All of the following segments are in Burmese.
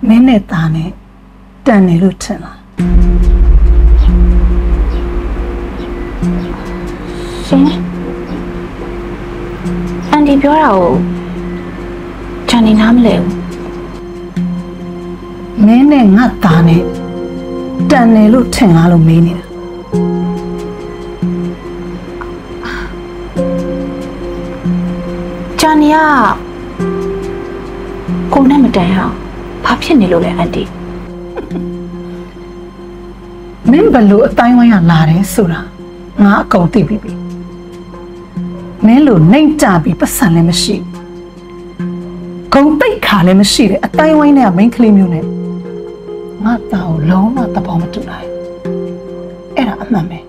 မင်းနဲ့သားနဲ့တန်နေလို့ထင်လားရှင်အန်ဒီပြောတာကိုဂျန်နီနားမလဲဘူးမင်းနဲ့ငါသားနဲ့တန်နေလို့ထင်လားလို့မေးနေတာဂျန်နီကကိုနဲ့မတန်အောင်ဘာဖြစ်နေလို့လဲအန်တီမင်းဘလို့အတိုင်းဝိုင်းကလာတယ်ဆိုတာငါအကုန်သိပြီမင်းလို့နှိမ့်ကြပြီးပတ်စံလည်းမရှိဂုံတိတ်ခါလည်းမရှိတဲ့အတိုင်းဝိုင်းနဲ့မိန်းကလေးမျိုးနဲ့ငါတောင်လုံးဝသဘောမတူနိုင်အဲ့ဒါအမှန်ပဲ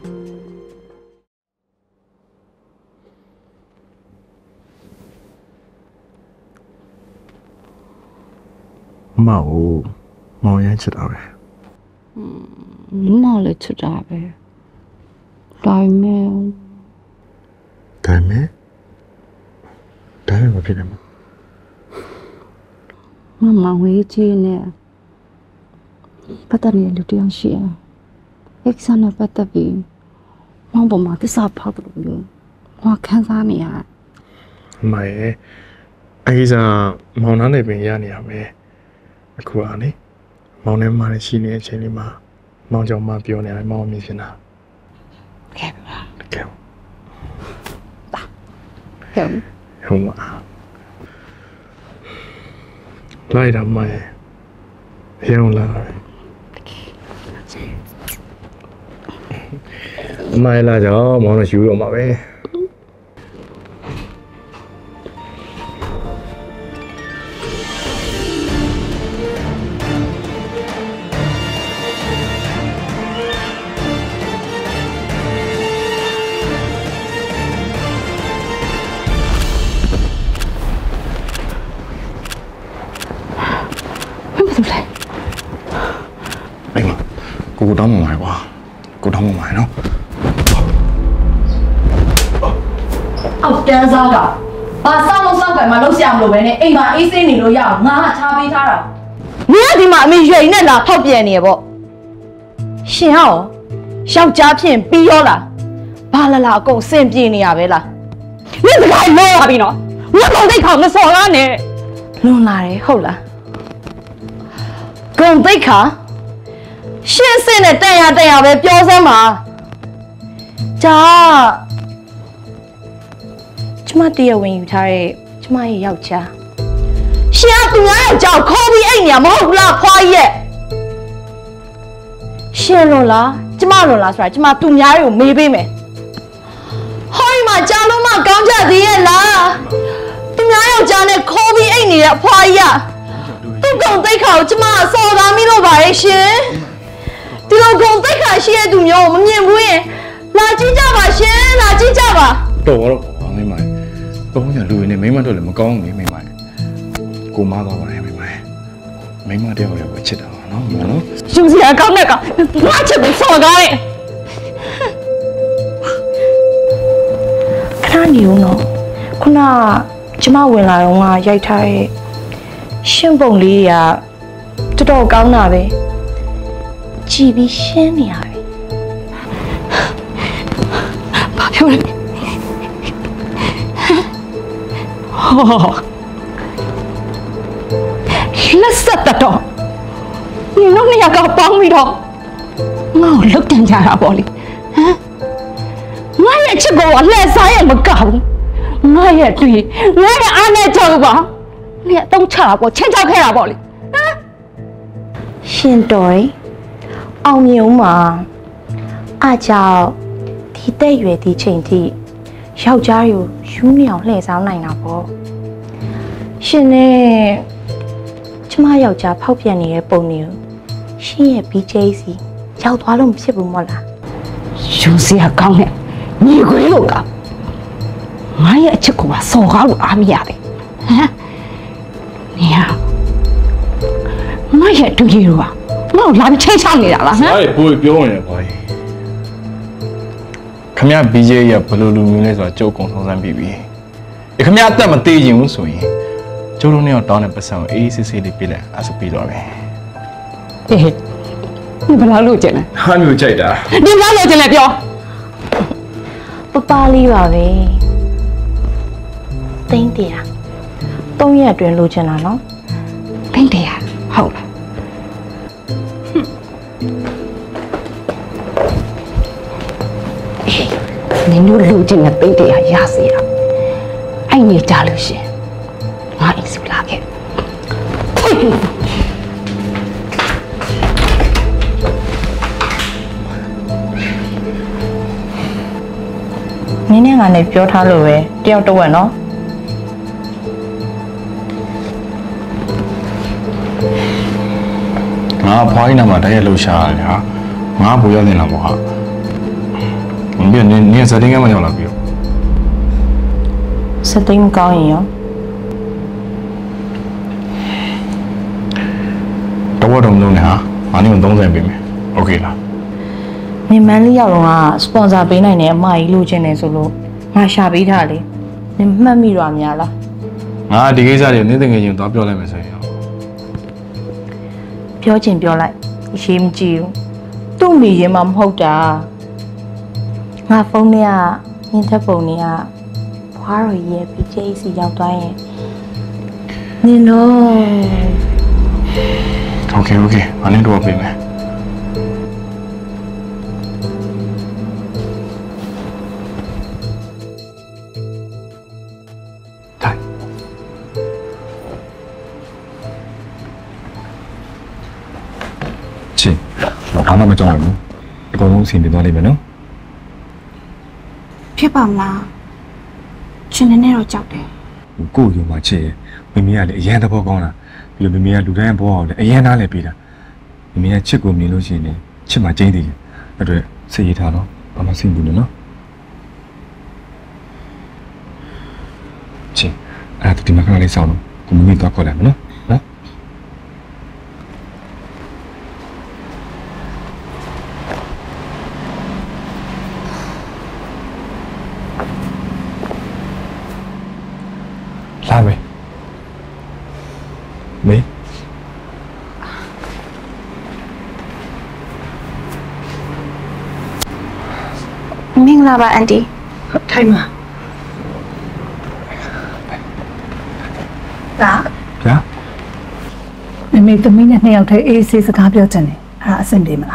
မောင်မောင်ရမ်းချစ်တာပဲမောင်လည်းချစ်တာပဲဒါပေမဲ့မဖြစ်တယ်မဝေးကြီးနဲ့ပတ်သက်နေတဲ့လူတယောက်ရှိရအဲ့ဆန်နဲ့ပတ်သက်ပြီးမောင်ပေါ်မှာသစ္စာဖောက်တယ်လို့ငါခံစားနေရမရဲ့အဲ့ဒါမောင်နာနေပင်ရနေရမယ်အခုအားလေမောင်နဲ့မနဲ့ရှိနေတဲ့အချိန်လေးမှာမောင်ကြောင့်မပြောနေတယ်မောင်မြင်နေတာကဲပါကဲဟုတ်ပါလိုက်တော့မရဲ့ရုံလာမိုင်လာကြောမောင်တို့ယူတော့မှာပဲကိုတောင်းမှမှာကွာကိုတောင်းမှမှာနော်အောက်တန်းစားကဘာစောင်းကမှလုံးရှာမလို့ပဲနဲ့အိမ်မှာအေးစင်းနေလို့ရအောင်ငါကချားပေးထားတာမင်းကဒီမှာအမေရွယ်နဲ့လာဖောက်ပြန်နေရပေါ့ရှင်ဟောယောက်ျားဖြစ်ပြီးရောလားဘာလာအကုန်စင်ပြေနေရပဲလားမင်းစကားလို့ရပြီနော်ငါကုန်သိခါမစော်ကားနဲ့လွန်လာတယ်ဟုတ်လားကုန်သိခါရှင်းစင်းနဲ့တက်ရပဲပြောစမ်းပါကြာကျမတရားဝင်ယူထားတဲ့ကျမရဲ့ယောက်ျားရှင်ကသူများယောက်ျားကိုခေါ်ပြီးအိမ်နေရမဟုတ်ဘူးလားဖွားကြီးရဲ့ရှင်လွန်လားကျမလွန်လားဆိုတာကျမသူများတွေကိုမေးပေးမယ်ဟောဒီမှာကြားလုံးမကောင်းကြသေးရဲ့လားသူများယောက်ျားနဲ့ခေါ်ပြီးအိမ်နေတဲ့အဖွားကြီးကသူ့ကုန်သိခါကိုကျမစော်ကားမိလို့ပါရဲ့ရှင်ဒီလိုကုန်သိခါရှိတဲ့သူမျိုးကိုမမြင်ဘူးရင်လာကြည့်ကြပါရှင်လာကြည့်ကြပါတော့မိမတော့ညာလူရင်းနဲ့မိမတို့လည်းမကောင်းဘူးမိမကိုမသွားပါနဲ့မိမတယောက်လည်းပဲချစ်တာပါနော်နော်ယူစရာကောင်းတဲ့ကောင်ငါချစ်ပြီးစော်ကားတဲ့ခဏနေဦးနော်ခုနကျမဝင်လာတော့ငါရိုက်ထားတဲ့ရှင်းပုံလေးတွေကတော်တော်ကောင်းတာပဲကြည်ပြီးရှင်းနေရတယ်ဘာပြောလဲလက်ဆက်တော့你弄那个帮没着，我六点家了玻璃，我也吃过，来啥也没搞，我也对，我也安那走吧，你都吃了不？钱交开了玻璃，现在，澳牛嘛，阿叫地带月的前提，小家有有鸟来上来那不？现在。ကျမယောက်ျားဖောက်ပြန်နေတဲ့ပုံမျိုးရှင်းရဲ့ BJC ရောက်သွားလို့မဖြစ်ဘူးမို့လားယူစရာကောင်းတဲ့ညီခွေးလို့ကောင်းငါရဲ့အချစ်ကိုပါစော်ကားလို့အားမရတယ်ဟမ်နေရငါရဲ့တူကြီးတို့ကငါ့ကိုလာပြီးချိတ်ချနေတာလားဟမ်အဲ့ဘိုးပြောနေတယ်ဘာကြီးခမရ BJ ရဘယ်လိုလူမျိုးလဲဆိုတာကြုတ်ကုံဆောင်စမ်းပြီးပြီခမရအသက်မသေးခြင်းဘူးဆိုရင်ကျိုးလုံးနဲ့တောင်းတဲ့ပတ်စံကိုအေးစစ်စစ်လေးပြလိုက်အဲ့ဆိုပြီးတော့မယ်အေးဒီဘလောက်လို့ကျင်လဲဟာမျိုးကြိုက်တာဒီဘလောက်လို့ကျင်လဲပြောပပလေးပါပဲသိန်း100 3 ရက်အတွင်းလိုချင်တာနော်သိန်း100ဟုတ်လားနင်တို့လူချင်းနဲ့သိန်း100ရစေတာအဲ့နေကြလို့ရှင်ငါအိမ်စုလာခဲ့နင်းနဲ့ငါနဲ့ပြောထားလို့ပဲတယောက်တစ်ဝက်နော်ငါဖွားရင်းနာမှာတရက်လှူရှာရတယ်ဟာငါပူရနေတာပေါ့ဟာဘယ်နင်းစတင်ကမှရောက်လာပြီစသိမ်းမကောင်းရင်ရောတော့တော့မလုပ်နဲ့ဟာငါနေကို30ပေးမယ်โอเคလားမြင်မန်းလေးရောက်တော့ကစပွန်ဆာပေးနိုင်တဲ့အမကြီးလိုချင်တယ်ဆိုလို့ငါရှာပေးထားလေမြင်မှတ်မိတော့များလားငါဒီကိစ္စတွေနင်းတငယ်ချင်းသွားပြောလိုက်မယ်ဆိုရင်ပြောချင်ပြောလိုက်အရှိမကြည့်ဘူးသူ့မိရင်မှမဟုတ်တာငါဖုန်းထဲကနင်းထက်ပုံတွေကဖွားရရဲ့ PJC ရောက်သွားရင်နင်တော့โอเคငါနေတော့ပေးမယ်ထိုင်ချင်းဘာမှမကြောက်ဘူးအကုန်လုံးအဆင်ပြေသွားလိမ့်မယ်နော်ဖြစ်ပါမလားရှင်နေနေတော့ကြောက်တယ်ကိုယ့်ရုံမှာချစ်ရဲ့မမေကလည်းအရန်သဘောကောင်းတာပြီးတော့မမေကလူတိုင်းဘောအောင်လည်းအရန်နားလည်းပေးတာမမေကချစ်ကိုမြင်လို့ရှိရင်ချစ်မှကျင်းသေးတယ်အဲ့တော့စိတ်ရထားတော့ဘာမှစိတ်ဘူးနော်ချင်းအဲ့ဒါဒီမှာခဏလေးစောင့်တော့ကိုမမေတော့ခေါ်လိုက်မယ်နော်လာမယ်မေးမင်္ဂလာပါအန်တီထိုင်မှာဒါဗျာမမေသမီးနဲ့နှစ်ယောက်တည်းအေးဆေးစကားပြောချင်တယ်အဲ့ဒါအဆင်ပြေမလား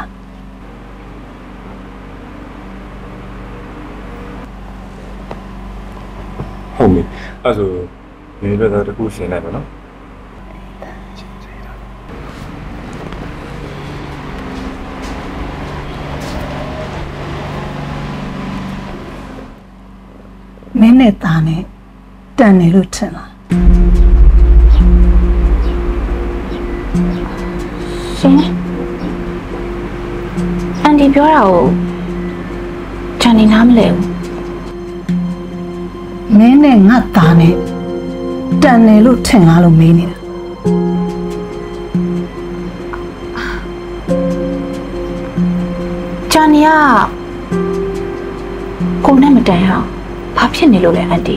ဟုတ်မေးအဲ့ဆိုမေးတော့တခုရှင်းလိုက်ပါနော်မင်းနဲ့သားနဲ့တန်တယ်လို့ထင်လားရှင်အန်ဒီပြောတာကိုဂျန်နီနားမလဲဘူးမင်းနဲ့ငါသားနဲ့တန်တယ်လို့ထင်လားလို့မေးနေတာဂျန်နီကကိုနဲ့မတန်အောင်ဘာဖြစ်နေလို့လဲအန်တီ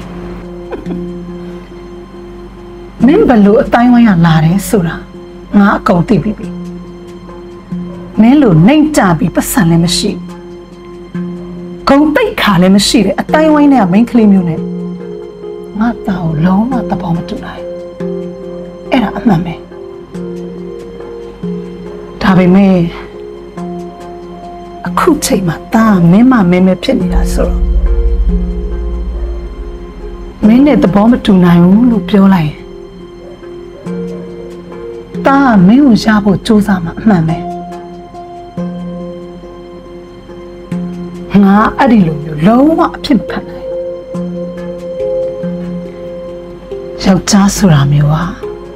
မင်းဘလို့အတိုင်းဝိုင်းရလာတယ်ဆိုတာငါအကုန်သိပြီမင်းလို့နှိမ့်ကြပြီးပတ်စံလည်းမရှိဂုံပိတ်ခါလည်းမရှိတဲ့အတိုင်းဝိုင်းနဲ့မိန်းကလေးမျိုးနဲ့ငါသားကိုလုံးဝသဘောမတူနိုင်အဲ့ဒါအမှန်ပဲဒါပေမဲ့အခုချိန်မှာသားမင်းမမင်းမဖြစ်နေတာဆိုတော့မင်းနဲ့သဘောမတူနိုင်ဘူးလို့ပြောလိုက်ရင်သားကမင်းကိုရဖို့ကြိုးစားမှာအမှန်ပဲငါအဲ့ဒီလိုမျိုးလုံးဝအဖြစ်မခံနိုင်ယောက်ျားဆိုတာမျိုးဟာ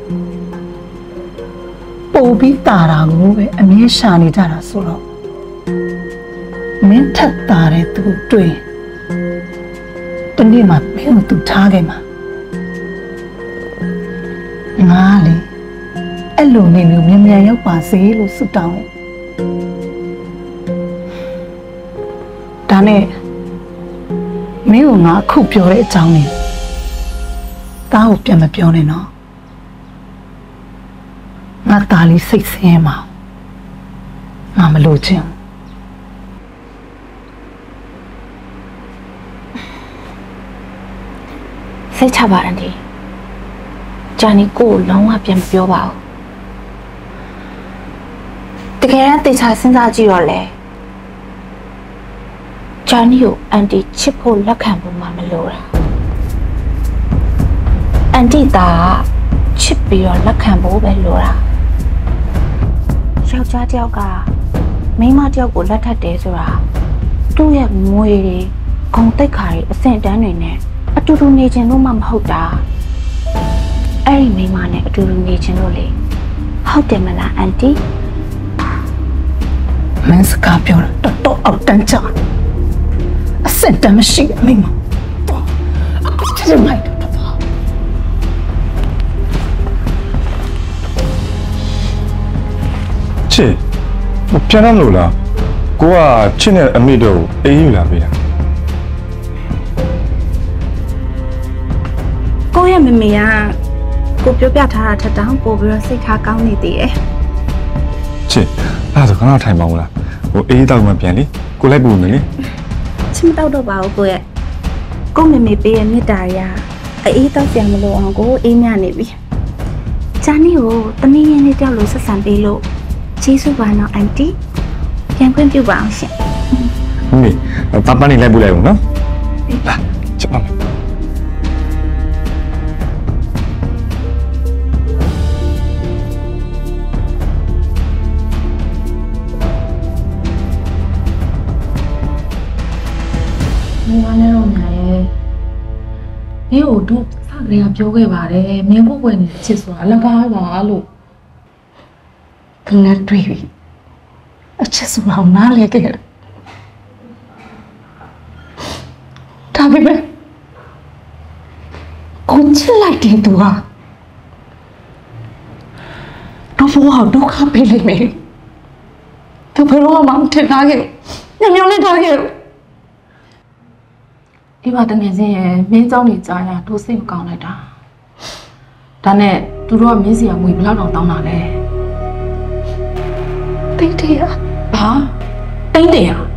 ပို့ပြီးတာတာကိုပဲအမြဲရှာနေကြတာဆိုတော့မင်းထက်တာတဲ့သူတွေ့တနေ့မှမင်းကိုသူထားခဲ့မှာငါလေအဲ့လိုနေမျိုးမြန်မြန်ရောက်ပါစေလို့ဆုတောင်းတယ်ဒါနဲ့မင်းကငါအခုပြောတဲ့အကြောင်းနဲ့တားကိုပြန်မပြောနဲ့နော်ငါသားလေးစိတ်ဆင်းမှာငါမလို့ချင်းစိတ်ချပါအန်တီဂျာနီကိုလုံးဝပြန်မပြောပါဘူးတကယ်တမ်းတေချာစဉ်းစားကြည့်တော့လေဂျာနီကိုအန်တီချစ်ဖို့လက်ခံဖို့မှမလိုတာအန်တီသာချစ်ပြီးတော့လက်ခံဖို့ပဲလိုတာယောက်ျားတစ်ယောက်ကမိန်းမတစ်ယောက်ကိုလက်ထပ်တယ်ဆိုတာသူ့ရဲ့မွေတွေဂုဏ်သိက္ခာတွေအဆင့်တန်းတွေနဲ့အတူတူနေခြင်းလို့မှမဟုတ်တာအဲ့ဒီမိန်းမနဲ့အတူတူနေခြင်းလို့လေဟုတ်တယ်မလားအန်တီမင်းစကားပြောတာတော့အောက်တန်းချအဆင့်တန်းမရှိတဲ့မိန်းမအခုချစ်မိုက်တော့ချစ်ပြန်တော့မလို့လားကိုကချစ်နဲ့အမေတို့အေးယူလာပေးတာကိုရဲ့မမေကကိုပြောပြထားတာထက်တောင်ပို့ပြီးတော့စိတ်ထားကောင်းနေသေးတယ်ချစ်အဲ့ဒါဆိုခဏထိုင်ပါဦးလားဟိုအေးတောက်မှပြန်လေကိုလိုက်ပူမယ်လေချစ်မတော့တော့ပါဘူးကိုရဲ့ကိုမမေပေးရဲ့မြတ်တာရအေးတောက်ပြန်မလို့အောင်ကိုအေးမြနေပြီဂျာနီကိုတမီးရင်းလေးတယောက်လိုဆက်ဆံပေးလို့ကျေးဇူးပါနော်အန်တီပြန်ခွင့်ပြုပါအောင်ရှင်မေပပနေလိုက်ပူလိုက်ဦးနော်လာချက်ပါမယ်မင်းနဲ့တော့ညာရဲ့မင်းတို့စကလေးကပြောခဲ့ပါတယ်မင်းဖို့ဝင်နေချစ်ဆိုတာအလကားပါလို့သူနဲ့တွေ့ပြီအချစ်ဆိုတာနားလဲခဲ့တယ်ဒါပေမဲ့ကိုချစ်လိုက်တဲ့သူကတော့ဘဝဒုက္ခပေးလိုက်မယ်သူဘယ်တော့မှမထင်ထားခဲ့ဘူးညောင်လေးထားခဲ့ဘူးဒီမှာတကယ်စင်းရဲ့မင်းเจ้าနေကြားရတို့စိတ်မကောင်းလိုက်တာဒါနဲ့သူတို့ကမင်းစီကငွေဘယ်လောက်တောင်းတာလဲတိတ်တရဘာတိတ်တရ